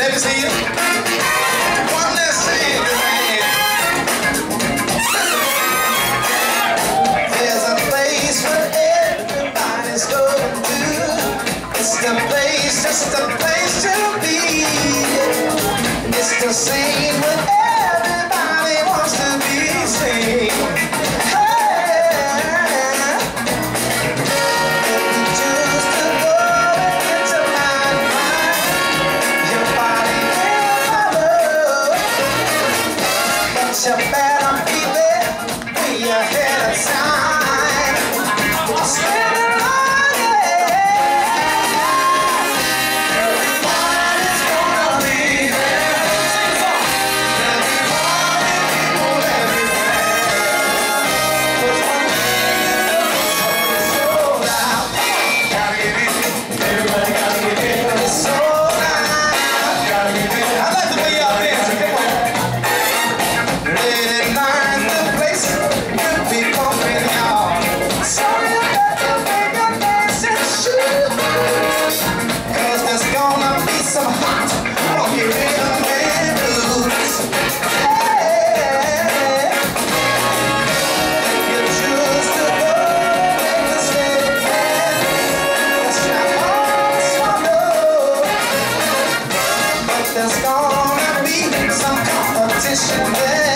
Let me see you. One last thing, man. There's a place where everybody's going to. It's the place, just the place to be. It's the scene where everybody wants to be seen. You better be there when you're ahead of time. Spend everybody's gonna be there. There'll be party people everywhere. 'Cause one thing is sold out. Gotta get in. Everybody gotta get in. It's sold out. Gotta get in. I like the way y'all dance. Come on. There's gonna be some competition there.